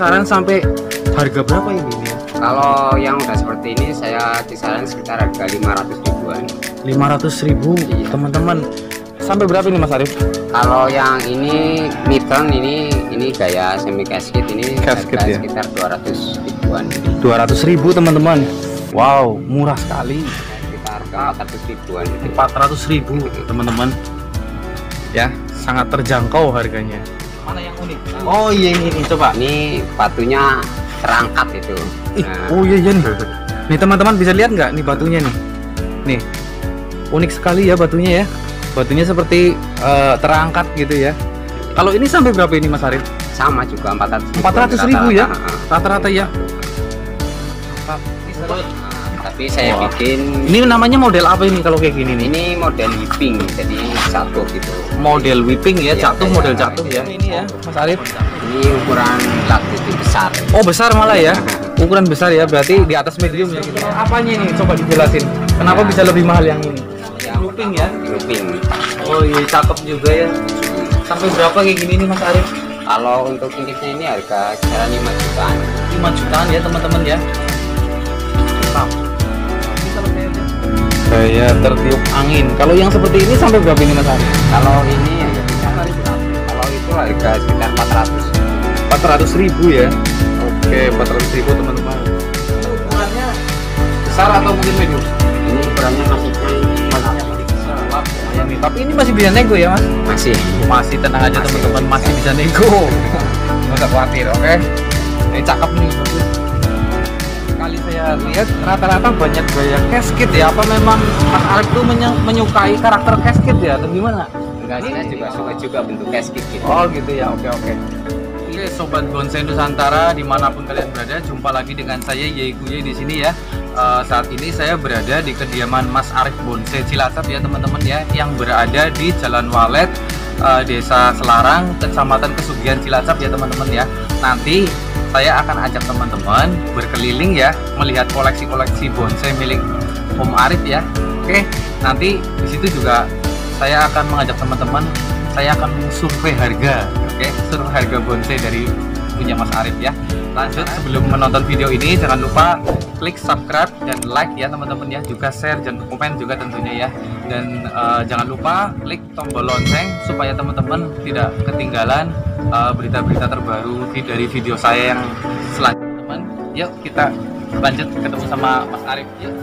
kisaran sampai harga berapa ini ya? Kalau yang udah seperti ini saya kisaran sekitar harga 500 ribuan. 500.000 Iya. teman-teman. Sampai berapa ini Mas Arif? Kalau yang ini midterm ini gaya semi casket ini Casket harga ya? sekitar 200 ribuan. 200.000 teman-teman. Wow, murah sekali. Sekitar 400 ribuan gitu. 400.000 teman-teman. Ya, sangat terjangkau harganya. Mana yang unik? Oh iya ini coba. Ini batunya terangkat itu. Ih, Nah, oh iya nih. Nih teman-teman bisa lihat nggak nih batunya nih? Nih, unik sekali ya batunya ya. Batunya seperti terangkat gitu ya. Kalau ini sampai berapa ini Mas Arif? sama juga 400.000 ya, rata-rata. rata-rata ya. Tapi saya bikin Ini namanya model apa ini kalau kayak gini nih? ini model whipping, jadi satu gitu. Model whipping ya, Iya, jatuh kayak model jatuh ya. Ini ya, Mas Arif. Ini ukuran lat lebih besar. Oh besar malah ya, ukuran besar ya, berarti di atas medium ya. Gitu. Apanya ini? Coba dijelasin. Kenapa Ya. bisa lebih mahal yang ini? Yang Whipping ya. Whipping. Oh iya, cakep juga ya. Sampai berapa kayak gini nih Mas Arif? Kalau untuk indiknya ini harga kisaran 5 jutaan. 5 jutaan ya teman-teman ya. Mantap. Saya tertiup angin. Kalau yang seperti ini sampai berapa ini Mas Arif? Kalau ini ya kisaran kalau itu harga sekitar 400. 400.000 ya. Oke, 400.000 teman-teman. Ukurannya besar atau mungkin medium? Ini ukurannya masih Ya, nih. Tapi ini masih bisa nego ya Mas? masih. Masih tenang aja Masih. teman-teman, masih bisa nego. Nggak usah khawatir, oke? Ini cakep nih, bagus. Kali saya lihat rata-rata banyak gaya casket ya. Apa memang Mas Arif tuh menyukai karakter casket ya? Atau gimana? Enggak, saya juga suka juga bentuk casket gitu. Oh gitu ya, oke. Oke Sobat Bonsai Nusantara dimanapun kalian berada, jumpa lagi dengan saya Yeiguye di sini ya. Saat ini saya berada di kediaman Mas Arif Bonsai Cilacap ya teman-teman ya, yang berada di Jalan Walet, Desa Selarang, Kecamatan Kesugihan Cilacap ya teman-teman ya. Nanti saya akan ajak teman-teman berkeliling ya, melihat koleksi-koleksi bonsai milik Om Arif ya. Oke, nanti di situ juga saya akan mengajak teman-teman, saya akan survei harga, oke, survei harga bonsai dari punya Mas Arif ya. Lanjut, sebelum menonton video ini jangan lupa klik subscribe dan like ya teman-teman ya, juga share dan komen juga tentunya ya. Dan jangan lupa klik tombol lonceng supaya teman-teman tidak ketinggalan berita-berita terbaru dari video saya yang selanjutnya teman. Yuk kita lanjut ketemu sama Mas Arif yuk.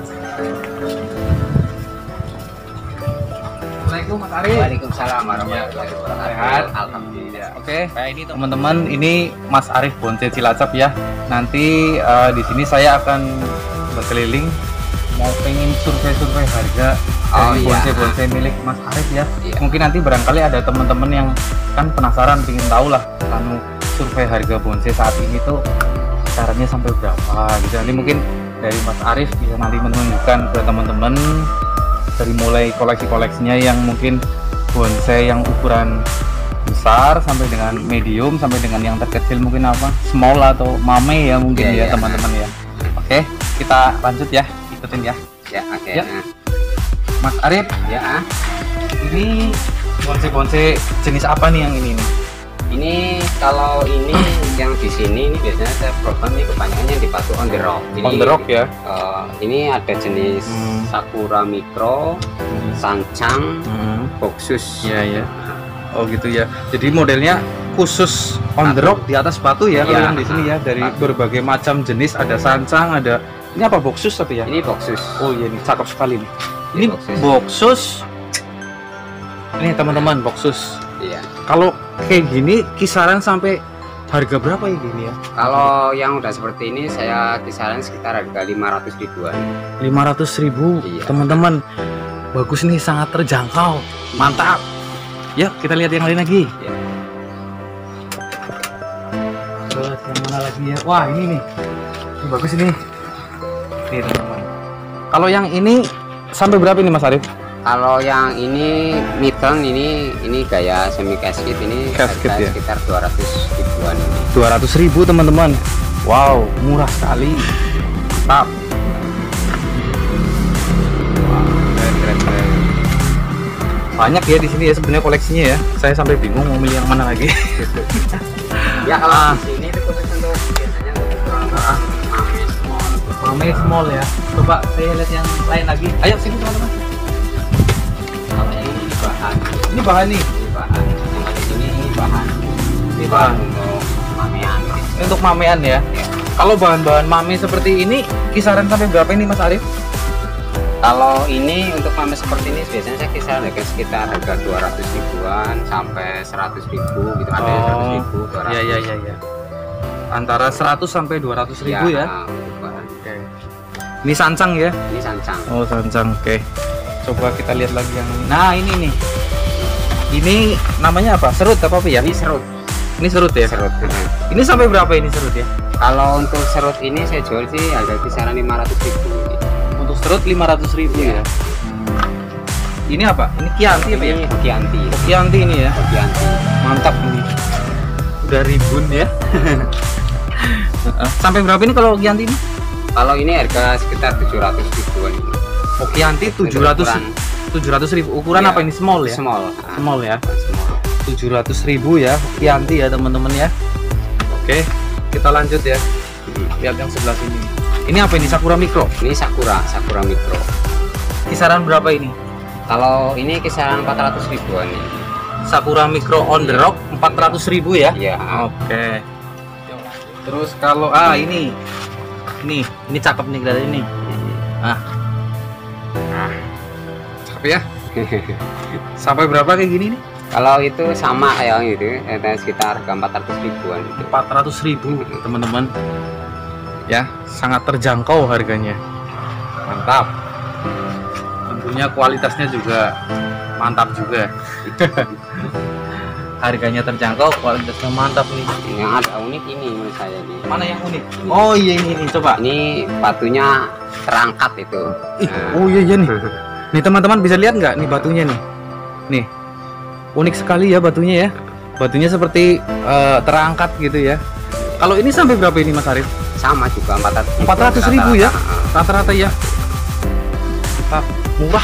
Assalamualaikum Mas Arif. Waalaikumsalam warahmatullahi wabarakatuh. Sehat? Alhamdulillah. Oke, kayak ini teman-teman, ini Mas Arif Bonsai Cilacap ya. Nanti di sini saya akan berkeliling, mau pengen survei-survei harga dari bonsai-bonsai milik Mas Arif ya. Iya. Mungkin nanti barangkali ada teman-teman yang kan penasaran, pengen tahu lah, anu survei harga bonsai saat ini tuh kisarannya sampai berapa gitu. Nanti mungkin dari Mas Arif bisa nanti menunjukkan ke teman-teman dari mulai koleksi-koleksinya yang mungkin bonsai yang ukuran besar sampai dengan medium sampai dengan yang terkecil mungkin apa small atau mame ya mungkin ya teman-teman ya. Oke, kita lanjut ya, ikutin ya. Ya, oke. Ya. Mas Arif, Ya. ini bonsai-bonsai jenis apa nih yang ini nih? Ini kalau ini yang di sini ini biasanya saya program ini kebanyakan yang dipakai on the rock. On the rock ya. Ini ada jenis Sakura Micro, Sancang, Boxus. Iya ya. Oh gitu ya. Jadi modelnya khusus on the rock di atas batu ya, kalau Iya. yang di sini ya, dari berbagai macam jenis, ada sancang, ada ini apa boxus atau ya? Ini Boxus. Oh iya nih, cakep sekali nih. Ini Boxus. boxus. Ini teman-teman boxus. Iya. Kalau kayak gini kisaran sampai harga berapa ya gini ya? Kalau yang udah seperti ini saya kisaran sekitar harga 500 ribuan. 500.000 Iya. teman-teman. Bagus nih, sangat terjangkau. Mantap. Ya, kita lihat yang lain lagi. Ya. Terus yang mana lagi ya? Wah, ini nih. Ini bagus ini. Nih, teman-teman. Kalau yang ini sampai berapa ini Mas Arif? Kalau yang ini midterm ini gaya semi casket ini Casket harga ya? sekitar 200 ribuan ini. 200.000 teman-teman. Wow, murah sekali. Mantap. Keren. Banyak ya di sini ya sebenarnya koleksinya ya. Saya sampai bingung mau milih yang mana lagi. Ya kalau di sini itu khusus untuk Mame small ya. Coba saya lihat yang lain lagi. Ayo sini teman-teman. Kalau yang ini bahan. Ini bahan nih. Ini bahan. Yang di sini ini bahan. Ini bahan untuk mamean. untuk mamean ya. Kalau bahan-bahan mame seperti ini kisaran sampai berapa ini Mas Arif? Kalau ini untuk mame seperti ini biasanya saya kisaran harga sekitar harga 200 ribuan sampai 100 ribu gitu. Ada yang 100 ribu, 200. Iya. Antara 100 sampai 200 ribu ya. Oke. Ini sancang ya? Ini sancang. Oh sancang, oke. Coba kita lihat lagi yang ini. Nah ini nih. Ini namanya apa? Serut apa ya? Ini serut. Ini serut ya? Serut. Ini sampai berapa ini serut ya? Kalau untuk serut ini saya jual sih harga kisaran 500 ribu. Untuk serut 500 ribu ya. Ini apa? Ini Chianti apa ya? Ini Chianti. Chianti ini ya. Chianti. Mantap ini. Udah ribun ya. Sampai berapa ini kalau Chianti ini? Kalau ini harga sekitar 700 ribuan ini. Oh Chianti 700 ribu. Ukuran Ya, apa ini? Small ya? Small. Small ya. Small. 700 ribu ya Chianti ya teman-teman ya. Oke, kita lanjut ya. Lihat yang sebelah sini. Ini apa ini? Sakura Micro. Ini Sakura Micro. Kisaran berapa ini? Kalau ini kisaran 400 ribuan ini. Sakura Micro on the rock 400 ribu ya. Iya. Oke. Terus kalau ini cakep nih dari ini. Cakep ya. Sampai berapa kayak gini nih? Kalau itu sama kayak gitu, sekitar harga 400 ribuan. 400 ribu teman-teman. Ya, sangat terjangkau harganya. Mantap. Tentunya kualitasnya juga mantap juga. Harganya terjangkau, kualitasnya mantap nih. Yang ada unik ini menurut saya nih. Mana yang unik? Oh iya ini coba. Ini batunya terangkat itu. Oh iya nih. Nih teman-teman bisa lihat nggak nih batunya nih? Nih. Unik sekali ya batunya ya. Batunya seperti terangkat gitu ya. Kalau ini sampai berapa ini Mas Arif? Sama juga 400 ribu ya rata-rata ya. Mantap, murah.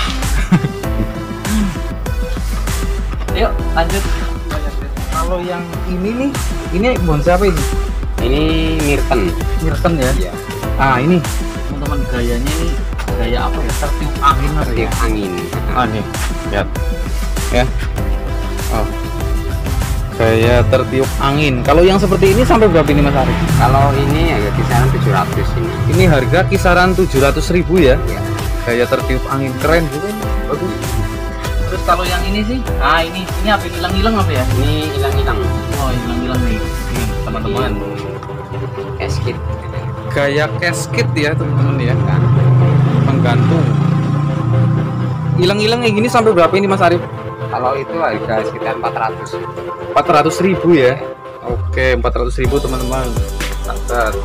Yuk lanjut. Kalau yang ini nih, ini bonsai apa ini? Ini Myrten Ya. Iya. Ini teman-teman gayanya ini gaya apa ya? Tertiup angin apa ya? Tertiup angin. Nih, lihat ya. Oh, gaya tertiup angin. Kalau yang seperti ini sampai berapa ini Mas Arif? Kalau ini harga kisaran 700 ini. Ini harga kisaran 700 ribu ya. Iya. Gaya tertiup angin keren juga ini. Bagus. Terus kalau yang ini sih, ini apa? Hilang-hilang apa ya? Ini hilang-hilang. Oh, hilang-hilang nih. Nih, teman-teman. Casket. Gaya casket ya, teman-teman ya. Menggantung. Hilang-hilang kayak gini sampai berapa ini Mas Arif? Kalau itu harga sekitar 400. 400 ribu ya. Oke, 400 ribu teman-teman. Mantap.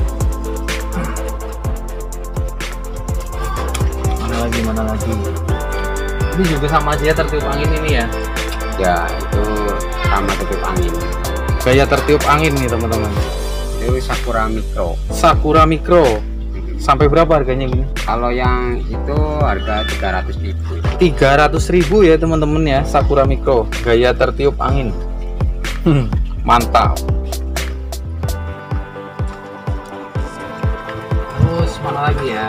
Mana lagi? Ini juga sama aja tertiup angin ini ya. Ya, itu sama tertiup angin. Gaya tertiup angin nih teman-teman. Itu Sakura Micro. Sakura Micro. Sampai berapa harganya gini? Kalau yang itu harga 300 ribu. 300 ribu ya teman-teman ya, Sakura Micro. Gaya tertiup angin. Mantap. Terus mana lagi ya?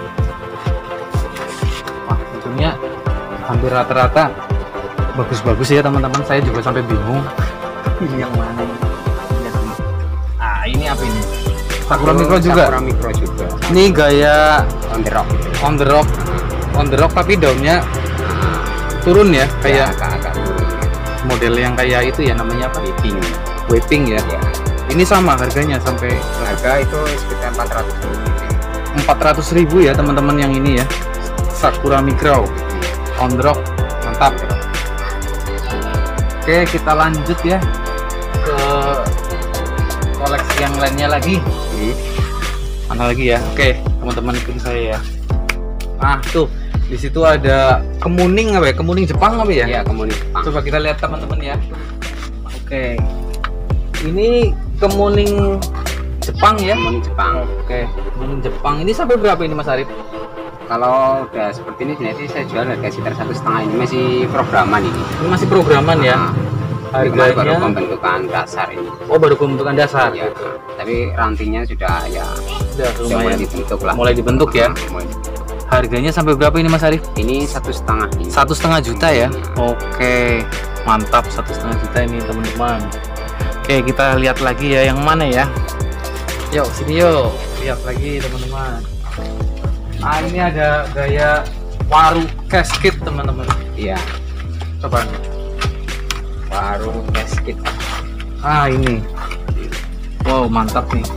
Wah, tentunya hampir rata-rata bagus-bagus ya teman-teman. Saya juga sampai bingung. Ini yang mana ini? Ini apa ini? Sakura Micro juga. Sakura Micro juga. Ini gaya On the rock. On the rock tapi daunnya turun ya, kayak agak turun. model yang kayak itu ya, namanya apa? Waving ya. Ya. Ini sama harganya sampai Harga itu sekitar 400 ribu. 400 ribu ya teman-teman yang ini ya. Sakura Micro on the rock, mantap. Oke, kita lanjut ya ke koleksi yang lainnya lagi. Mana lagi ya? Oke, teman-teman ikutin saya ya. Tuh di situ ada kemuning apa ya? Kemuning Jepang apa ya? Ya, kemudian Jepang. Coba kita lihat teman-teman ya. Oke, ini kemuning Jepang ya. Kemudian Jepang. Oke, kemuning Jepang ini sampai berapa ini Mas Arif? Kalau udah seperti ini, nanti saya jual harga sekitar 1,5. Ini masih programan ini. Ini masih programan ya. Kemarin baru Harganya pembentukan dasar ini. oh baru pembentukan dasar. Ya, tapi rantingnya sudah ya Sudah sudah mulai lumayan dibentuk lah. mulai dibentuk ya. Mulai. Harganya sampai berapa ini Mas Arif? Ini 1,5 ini. 1,5 juta ya. Oke, mantap, 1,5 juta ini teman-teman. Oke, kita lihat lagi ya yang mana ya. Yuk sini yuk, lihat lagi teman-teman. Ah ini ada gaya waru casket teman-teman. Iya, Coba. baru gasket. Ah ini. Wow mantap nih.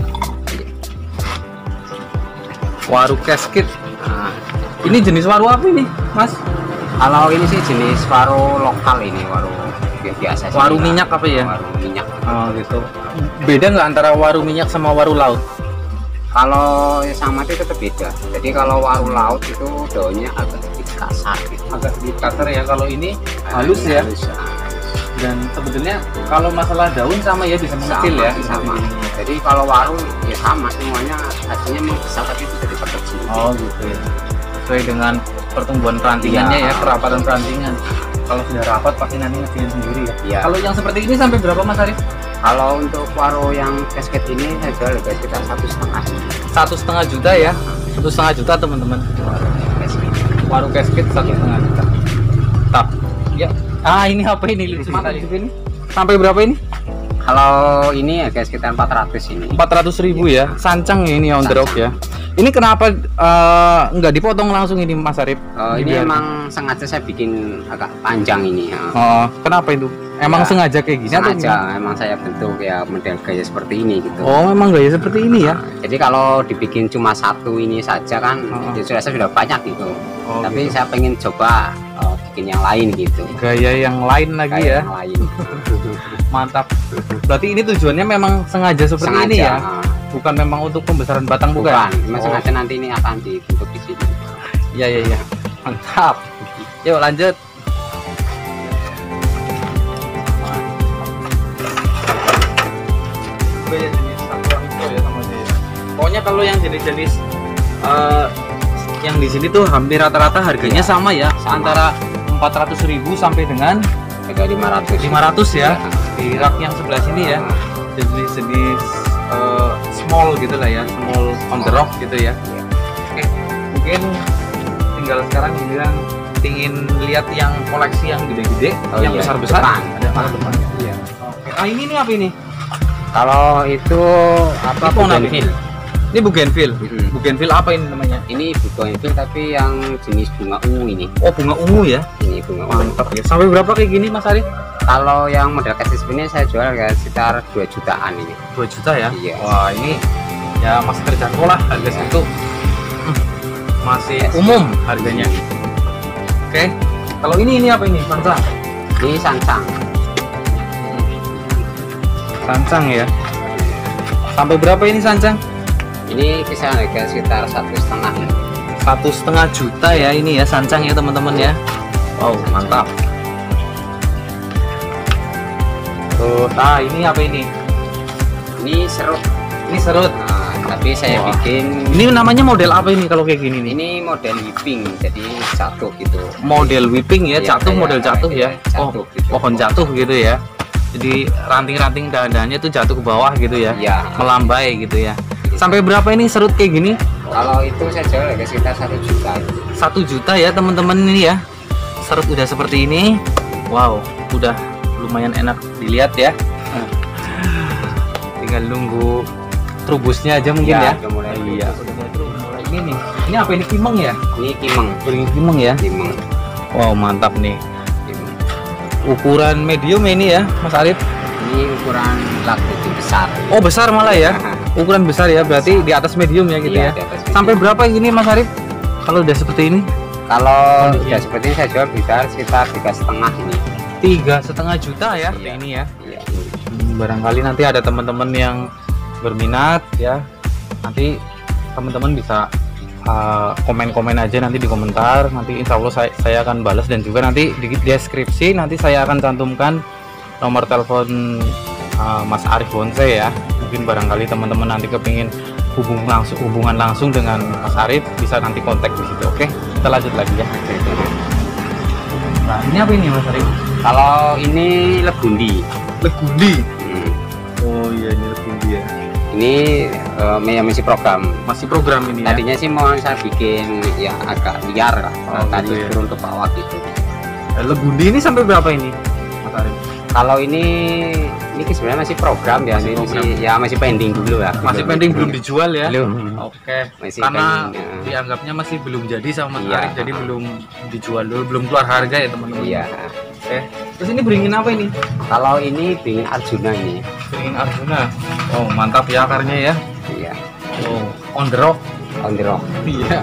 Waru casket. Nah, Ini jenis waru apa ini, Mas? kalau ini sih jenis waru lokal ini, waru biasa sih. Waru minyak apa ya? Waru minyak. Oh gitu. Beda nggak antara waru minyak sama waru laut? Kalau sama itu tetap beda. Jadi kalau waru laut itu daunnya agak sedikit kasar gitu. Agak sedikit kasar ya. Kalau ini halus ya. Halus, Dan sebetulnya kalau masalah daun sama ya, bisa mengecil sama, ya. sama. Jadi kalau waru ya sama semuanya, hasilnya membesar tapi bisa diperkecil. Oh gitu ya. Sesuai dengan pertumbuhan perantingannya Iya. ya, kerapatan perantingan. Kalau sudah rapat pasti nanti ngecilin sendiri ya. Iya. Kalau yang seperti ini sampai berapa Mas Arif? Kalau untuk waru yang gasket ini saya jual harga sekitar 1,5. 1,5 juta ya. 1,5 juta teman-teman. Waru casket 1,5 juta. Tap. Ya. Ah ini apa ini lucu sekali. Ini sampai berapa ini? Kalau ini harga sekitar 400 ini. 400.000 ya. Sancang ya ini on the rock ya. Ini kenapa nggak dipotong langsung ini Mas Arif? Ini emang sengaja saya bikin agak panjang ini ya. Oh, kenapa itu? Emang Ya, sengaja kayak gini atau Sengaja gimana? emang saya bentuk ya model gaya seperti ini gitu. Oh, emang gaya seperti ini ya. Jadi kalau dibikin cuma satu ini saja kan Oh. ya sudah banyak gitu. Oh, Tapi gitu. saya pengen coba bikin yang lain gitu. Gaya yang lain lagi Kayak ya. yang lain. Mantap. Berarti ini tujuannya memang sengaja seperti Sengaja. ini ya. Bukan memang untuk pembesaran batang bukan? Bukan, memang Oh. sengaja nanti ini akan dibentuk di sini. Iya iya iya. Mantap. Yuk lanjut. Beda jenis satuan itu ya sama dia. Pokoknya kalau yang jenis-jenis yang di sini tuh hampir rata-rata harganya Iya, sama ya, sama. antara 400.000 sampai dengan Harga 500. 500 ya. Iya. Di rak yang sebelah sini ya. Jenis-jenis small gitu lah ya, small on the rock gitu ya. Iya. Oke, mungkin tinggal sekarang bilang ingin lihat yang koleksi yang gede-gede, Oh yang iya, besar-besar. depan. Ada mana depannya? Iya. Oke. Ah ini nih apa ini? Kalau itu apa Ini pohon apa ini? bougainville. Ini bougainville. Mm-mm. Bougainville apa ini namanya? Ini bougainville tapi yang jenis bunga ungu ini. Oh bunga ungu ya. Ini bunga ungu. Mantap ya. Sampai berapa kayak gini Mas Arif? Kalau yang model kasus ini saya jual ya sekitar 2 jutaan ini. 2 juta ya. Iya. Wah ini ya masih terjangkau lah harga Iya. segitu. Masih Yes. umum harganya. Oke. Kalau ini apa ini? Sancang. Ini sancang. Sancang ya. Sampai berapa ini sancang? Ini kisaran harga sekitar 1,5 ini. 1,5 juta ya ini ya sancang ya teman-teman ya. Wow mantap. Terus ini apa ini? Ini serut. Ini serut. Nah, tapi saya Wah. bikin Ini namanya model apa ini kalau kayak gini nih? ini model whipping, jadi jatuh gitu. Model whipping ya, Iya, jatuh kayak- model jatuh ya. kayak jatuh gitu. Pohon jatuh gitu ya. Jadi ranting-ranting dahan-dahannya tuh jatuh ke bawah gitu ya. Iya. Melambai gitu ya. Sampai berapa ini serut kayak gini? Kalau itu saya jual harga sekitar 1 juta. 1 juta ya teman-teman ini ya. Serut udah seperti ini. Wow, udah lumayan enak dilihat ya. Tinggal nunggu trubusnya aja mungkin ya. Udah mulai Iya, udah mulai ini nih. Ini apa ini kimeng ya? Ini kimeng. Beringin kimeng ya. Kimeng. Wow, mantap nih. Kimeng. Ukuran medium ini ya, Mas Arif. Ini ukuran lagu besar. Oh, besar malah ya. Ukuran besar ya, berarti di atas medium ya gitu Iya, ya. di atas Sampai berapa ini Mas Arif? Kalau udah seperti ini? Kalau Kondisinya. udah seperti ini saya jual bisa sekitar 3,5 ini. 3,5 juta ya Iya. ini ya. Iya. Barangkali nanti ada teman-teman yang berminat ya, nanti teman-teman bisa komen-komen aja nanti di komentar, nanti insya Allah saya akan balas, dan juga nanti di deskripsi nanti saya akan cantumkan nomor telepon Mas Arif Bonsai ya. Mungkin barangkali teman-teman nanti kepingin hubungan langsung dengan Mas Arif, bisa nanti kontak di situ. Oke, kita lanjut lagi ya. Nah ini apa ini Mas Arif? Kalau ini legundi. Legundi. Hmm. Oh iya, ini legundi ya. Ini masih program. Masih program ini ya. Tadinya sih mau saya bikin yang agak liar lah. Tadi gitu ya. turun untuk bawah gitu. Legundi ini sampai berapa ini, Mas Arif? Kalau ini sebenarnya masih program ya, Masih ini program. masih pending dulu ya. Masih pending, belum dijual ya? Belum. Oke. Masih Karena pending, ya. dianggapnya masih belum jadi sama Mas Iya. Arif, jadi belum dijual dulu, belum keluar harga ya teman-teman. Iya. Oke. Terus ini beringin apa ini? Kalau ini beringin Arjuna ini. Beringin Arjuna. Oh mantap ya akarnya ya. Iya. Oh on the rock. On the rock. Iya.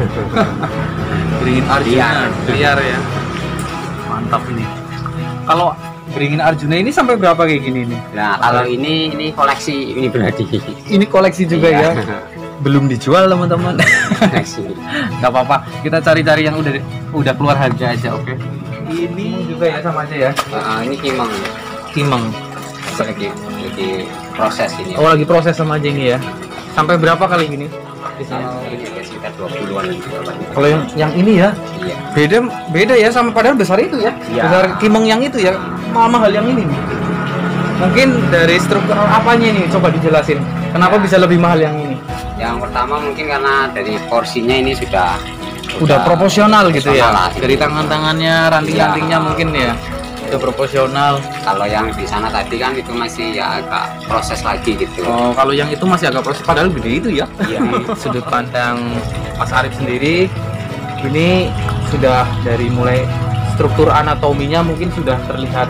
Beringin Arjuna. Liar ya. Mantap ini. Kalau beringin Arjuna ini sampai berapa kayak gini nih? Nah, kalau ini koleksi ini berarti. Ini koleksi juga Iya. ya. Belum dijual teman-teman. Koleksi. Nggak apa-apa, kita cari-cari yang udah keluar harga aja, oke? Ini juga ya sama aja ya. Ini kimeng. Kimeng. Lagi proses ini. Oh lagi proses sama aja ini ya. Sampai berapa kali gini? Kalau ini ya sekitar 20-an gitu. Kalau yang ini ya, Iya. beda ya sama padahal besar itu ya. Iya. Besar kimeng yang itu ya, mahal yang ini nih. Mungkin dari struktur apanya ini coba dijelasin. Kenapa Ya. bisa lebih mahal yang ini? Yang pertama mungkin karena dari porsinya ini sudah Proporsional gitu ya. lah. Dari tangan-tangannya, ranting-rantingnya Iya. mungkin ya. Udah proporsional. Kalau yang di sana tadi kan itu masih ya agak proses lagi gitu. Oh, kalau yang itu masih agak proses padahal gede itu ya. Iya. Sudut pandang Mas Arif sendiri ini sudah dari mulai struktur anatominya mungkin sudah terlihat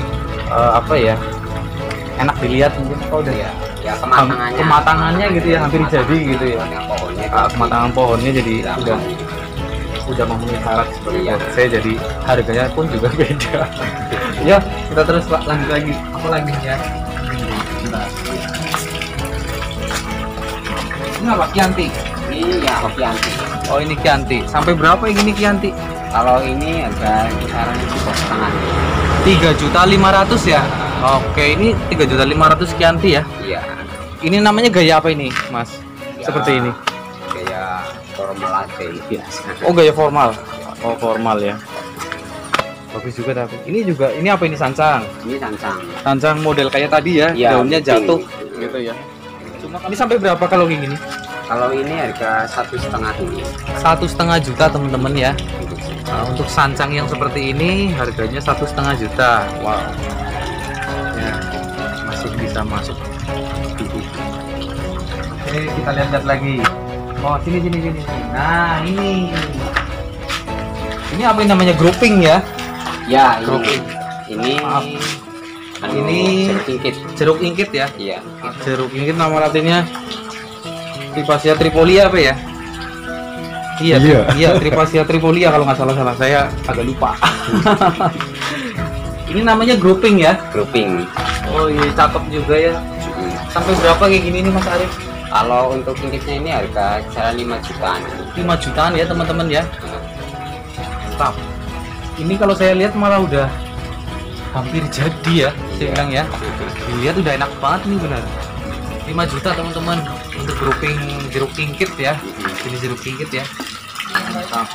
apa ya? Enak dilihat mungkin kalau udah Ya, ya kematangannya. kematangannya gitu ya, hampir jadi gitu ya. Pohonnya Kematangan pohonnya jadi udah udah memenuhi syarat seperti Iya. saya, jadi harganya pun juga beda. Ya, kita terus lanjut lagi. Apa lagi ya? Ini apa? Chianti. ini ya Chianti. Oh ini Chianti. Sampai berapa yang ini Chianti? Kalau ini harga kisarannya 3.500.000 3,5. ya. Oke, ini 3.500.000 Chianti ya. Iya. Ini namanya gaya apa ini, Mas? Ya, Seperti ini. Gaya formal aja biasa. Oh gaya formal. Oh formal ya. Bagus juga tapi. Ini juga, ini apa ini sancang? Ini sancang. Sancang model kayak tadi ya, Iya, daunnya betul. jatuh gitu ya. Cuma ini sampai berapa kalau kayak gini? Kalau ini harga 1,5 ini. 1,5 juta teman-teman ya. Nah, untuk sancang yang seperti ini harganya 1,5 juta. Wow. Ya, masih bisa masuk. Oke, kita lihat lagi. Oh, sini. Nah, ini. Ini apa yang namanya grouping ya? Ya, Grouping. ini Maaf. Ini jeruk ingkit. jeruk ingkit ya. Iya. Jeruk ingkit nama latinnya Tripacia trifolia apa ya? Iya, Tripacia trifolia kalau nggak salah saya agak lupa. Ini namanya grouping ya? Grouping. Oh iya, cakep juga ya. Sampai berapa kayak gini nih Mas Arif? Kalau untuk ingkitnya ini harga kisaran 5 jutaan. 5 jutaan ya teman-teman ya. Mantap. Ini kalau saya lihat malah udah hampir jadi ya, saya bilang ya. Dilihat udah enak banget nih benar. 5 juta teman-teman untuk grouping jeruk ingkit ya. Ini jeruk ingkit ya. Mantap.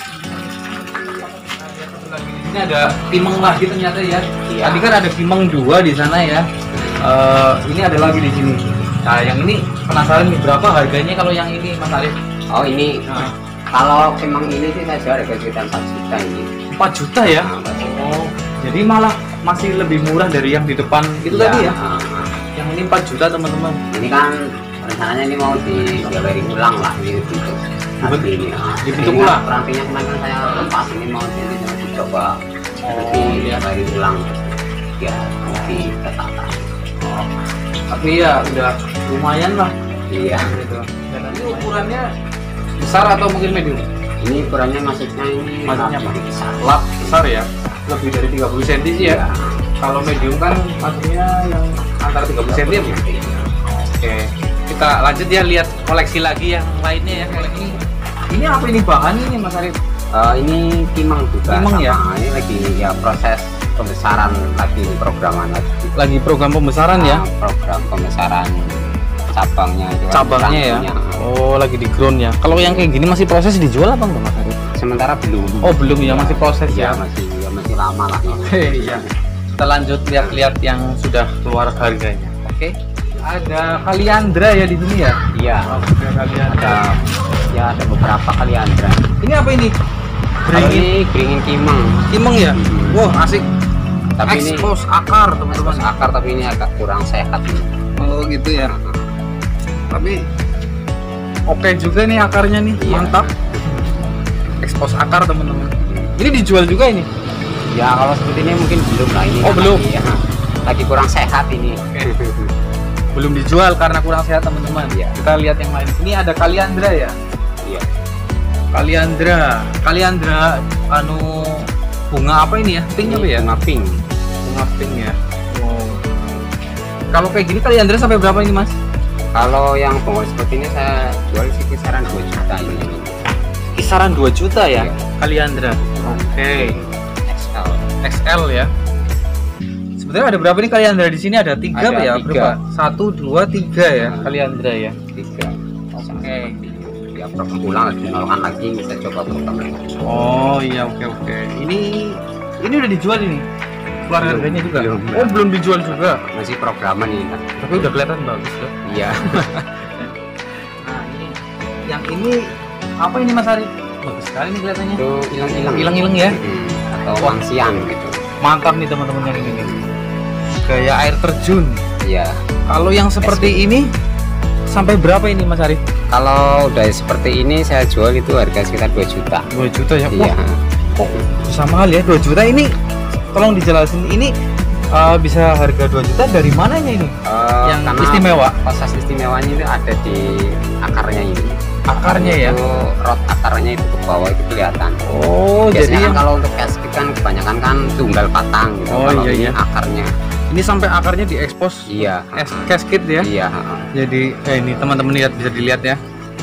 Ini ada kimeng lagi ternyata ya. Iya. Tadi kan ada kimeng 2 di sana ya. Ini ada lagi di sini. Nah, yang ini penasaran nih berapa harganya kalau yang ini Mas Arif? Oh, ini Nah, kalau memang ini sih saya jual harga sekitar 4 juta ini. 4 juta ya? Nah, 4 juta. Oh, jadi malah masih lebih murah dari yang di depan itu tadi ya? Yang ini 4 juta teman-teman. Ini kan rencananya ini mau digambarin ulang lah ini gitu. Nanti ini. Dibentuk Ini ulang? Rantingnya kemarin kan saya lepas ini mau dicoba. Oh, iya. Digambarin ulang. Ya, nanti tertata. Tapi ya udah lumayan lah Iya. gitu. Dan ini ukurannya besar atau mungkin medium? Ini ukurannya maksudnya ini Maksudnya apa? lebih besar. Lap besar ya? Lebih dari 30 cm sih ya? Kalau medium kan maksudnya yang antara 30 cm ya? Oke, kita lanjut ya, lihat koleksi lagi yang lainnya ya. Koleksi ini apa ini bahan ini Mas Arif? Ini timang juga. Timang ya? Ini lagi ya proses pembesaran lagi programan lagi. Lagi program pembesaran ya? Program pembesaran cabangnya itu kan, Cabangnya ya? rantingnya. Oh lagi di ground ya? Kalau yang kayak gini masih proses dijual apa enggak Mas Arif? Sementara belum. Oh belum ya, masih proses Ya, ya? masih lama lah. Oke, iya. Kita lanjut lihat-lihat yang sudah keluar harganya. Oke. Ada Kaliandra ya di sini ya? Iya. Oke, Kaliandra. Ada beberapa Kaliandra. Ini apa ini? Kalau ini beringin kimeng. Kimeng ya? Wah, asik. Tapi ini expose akar, teman-teman. expose akar, tapi ini agak kurang sehat. Oh, gitu ya. Tapi oke juga nih akarnya nih. Iya. Mantap. Expose akar, teman-teman. Ini dijual juga ini? Ya kalau seperti ini mungkin belum lah ini. Oh, belum. Lagi kurang sehat ini. Belum dijual karena kurang sehat, teman-teman. Iya. Kita lihat yang lain. Ini ada Kaliandra ya? Iya. Kaliandra anu bunga apa ini ya? Pink apa ya? Bunga pink. Bunga pink ya. Wow. Kalau kayak gini Kaliandra sampai berapa ini, Mas? Kalau yang bunga seperti ini saya jual sih kisaran 2 juta ini. Kisaran 2 juta ya? Iya. Kaliandra. Oke. XL. XL ya. Sebenarnya ada berapa nih Kaliandra di sini? Ada 3 Ada apa ya? 3. Berapa? 1, 2, 3 ya Kaliandra ya. 3. Oke. Ya program pulang lagi nolakan lagi bisa coba program lagi. Oh iya, oke. Ini udah dijual ini. Keluar harganya juga. Belum. Oh, belum dijual juga. Masih programan ini kan. Tapi udah kelihatan bagus loh. Iya. Nah, ini yang ini apa ini, Mas Ari? Bagus sekali nih kelihatannya. Itu hilang-hilang. Hilang-hilang ya. Atau wangsian gitu. Mantap nih teman-teman yang ini nih. Gaya air terjun. Iya. Kalau yang seperti ini sampai berapa ini, Mas Ari? Kalau udah seperti ini saya jual itu harga sekitar 2 juta. 2 juta ya. Iya. Kok bisa mahal ya 2 juta ini? Tolong dijelasin ini bisa harga 2 juta dari mananya ini? Yang Karena istimewa. proses istimewanya itu ada di akarnya ini. Akarnya ya. Itu rot akarnya itu ke bawah itu kelihatan. Oh, Biasanya jadi kan yang kalau untuk casket kan kebanyakan kan tunggal patang gitu. Oh, Kalau iya, ini iya. akarnya. ini sampai akarnya diekspos. Iya. Casket ya. Iya. Jadi ini teman-teman lihat, bisa dilihat ya.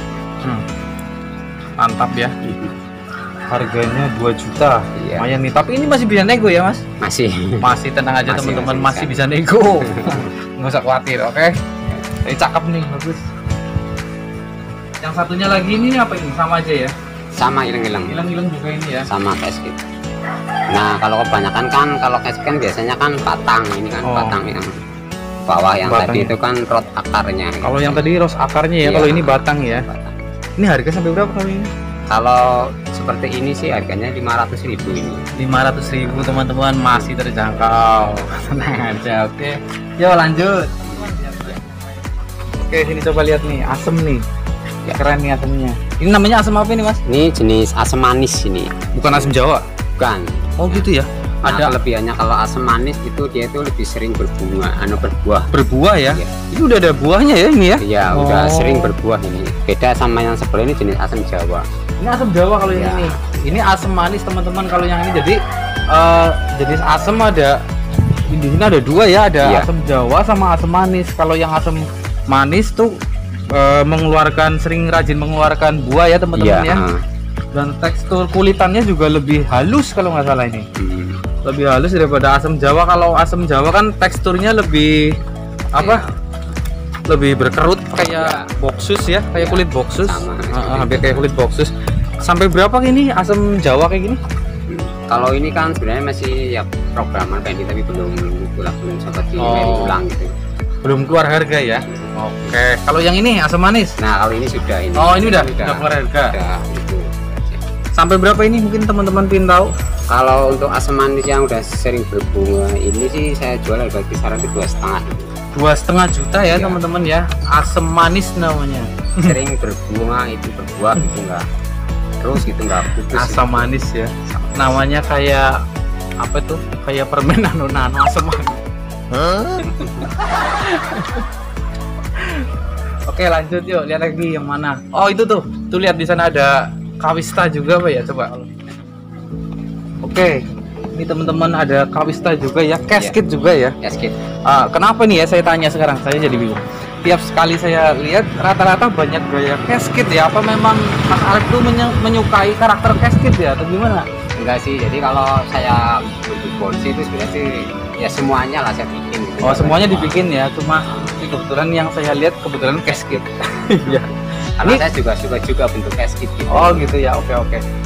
Mantap ya. Harganya 2 juta. Iya. Lumayan nih. Tapi ini masih bisa nego ya, Mas? Masih. Masih, tenang aja Masih, teman-teman, masih masih bisa nego. Nggak usah khawatir, oke? Ini cakep nih, bagus. Yang satunya lagi ini apa ini? Sama aja ya? Sama hilang-hilang. Hilang-hilang juga ini ya. Sama casket. Nah, kalau kebanyakan kan kalau casket kan biasanya kan batang, ini kan Oh. batang yang bawah yang Batang. tadi itu kan rot akarnya. Kalau yang tadi ros akarnya ya, Iya. kalau ini batang ya. Batang. Ini harga sampai berapa kalau ini? Kalau seperti ini sih harganya 500.000 ini. 500.000 teman-teman, masih terjangkau. Tenang aja, oke. Yuk lanjut. Oke, sini coba lihat nih, asem nih. Ya. Keren nih asemnya. Ini namanya asem apa ini, Mas? Ini jenis asam manis ini. Bukan asem Jawa. Bukan. Oh gitu ya. Nah, Ada kelebihannya kalau asam manis itu dia itu lebih sering berbunga, berbuah. berbuah ya. Iya. Ini udah ada buahnya ya ini ya. Iya, udah Oh. sering berbuah ini. Beda sama yang sebelah ini jenis asam Jawa. Ini asam Jawa kalau yang Ya. ini. Ini asam manis teman-teman kalau yang ini. Jadi jenis asam ada di sini ada 2 ya, ada Iya. asam Jawa sama asam manis. Kalau yang asam manis tuh rajin mengeluarkan buah ya teman-teman ya. Dan tekstur kulitannya juga lebih halus kalau nggak salah ini. Lebih halus daripada asam Jawa. Kalau asam Jawa kan teksturnya lebih apa? Lebih berkerut kayak boksus ya, kayak Ya, kulit boksus. sama. Hampir kayak kulit boksus. Sampai berapa ini asam Jawa kayak gini? Kalau ini kan sebenarnya masih ya programan pending tapi belum sempat diulang gitu. Belum keluar harga ya. Oke. Kalau yang ini asam manis. Nah, kalau ini sudah ini. Oh, ini udah keluar harga. Udah, itu. Sampai berapa ini mungkin teman-teman pengen tahu? Kalau untuk asam manis yang udah sering berbunga ini sih saya jual harga kisaran itu 2,5. 2,5 juta ya Iya. teman-teman ya. Asam manis namanya. Sering berbunga itu berbuah gitu enggak terus gitu enggak putus. Asam manis ya. Namanya kayak apa tuh? Kayak permen nano asam manis. Oke, lanjut yuk, lihat lagi yang mana. Oh, itu tuh. Tuh lihat di sana ada Kawista juga, Pak ya, coba. Oke. Ini teman-teman ada Kawista juga ya, casket juga ya. Casket. Kenapa nih ya saya tanya sekarang, saya jadi bingung. Tiap sekali saya lihat rata-rata banyak gaya casket ya. Apa memang Mas Alex tuh menyukai karakter casket ya atau gimana? Enggak sih, jadi kalau saya untuk bonsai itu sebenarnya sih ya semuanya lah saya bikin gitu. Oh, semuanya dibikin ya, cuma kebetulan yang saya lihat kebetulan casket. Iya. Karena Ini- saya juga suka juga bentuk casket gitu. Oh gitu ya, oke.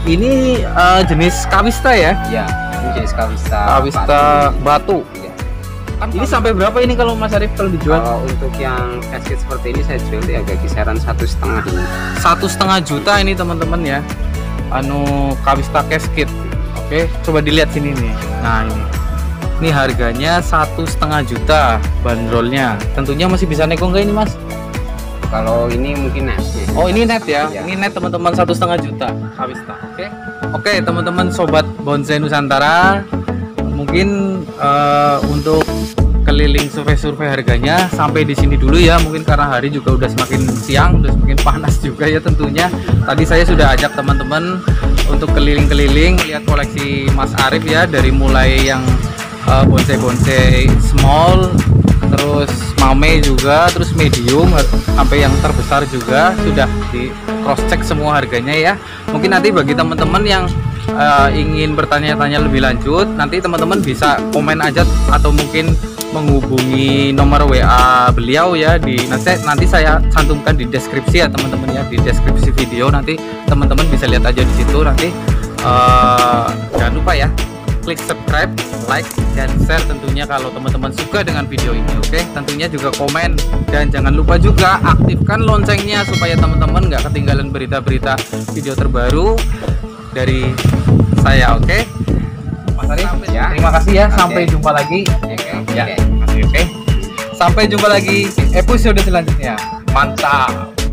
Ini jenis kawista ya? Ya, ini jenis kawista. Kawista batu. Iya. Ini sampai berapa ini kalau Mas Arif kalau dijual? Kalau untuk yang casket seperti ini saya jual di harga kisaran 1,5 ini. 1,5 juta ini teman-teman ya. Kawista casket. Oke, coba dilihat sini nih. Nah ini harganya 1,5 juta bandrolnya. Tentunya masih bisa nego nggak ini Mas? Kalau ini mungkin net. Oh ini net ya? Ya. Ini net teman-teman 1,5 juta Kawista. Oke teman-teman sobat bonsai Nusantara, mungkin untuk keliling survei harganya sampai di sini dulu ya. Mungkin karena hari juga udah semakin siang, udah semakin panas juga ya tentunya. Tadi saya sudah ajak teman-teman untuk keliling-keliling lihat koleksi Mas Arif ya, dari mulai yang bonsai-bonsai small, terus mame juga, terus medium, sampai yang terbesar juga sudah di cross check semua harganya ya. Mungkin nanti bagi teman-teman yang ingin bertanya-tanya lebih lanjut, nanti teman-teman bisa komen aja atau mungkin menghubungi nomor WA beliau ya, nanti saya cantumkan di deskripsi ya teman-teman ya, di deskripsi video nanti teman-teman bisa lihat aja di situ. Nanti jangan lupa ya, klik subscribe, like, dan share tentunya kalau teman-teman suka dengan video ini. Oke, tentunya juga komen, dan jangan lupa juga aktifkan loncengnya supaya teman-teman nggak ketinggalan berita-berita video terbaru dari saya. Oke, Mas Arif, Ya. terima kasih ya. Oke. Sampai jumpa lagi. Oke. Ya, oke. Sampai jumpa lagi episode selanjutnya. Mantap.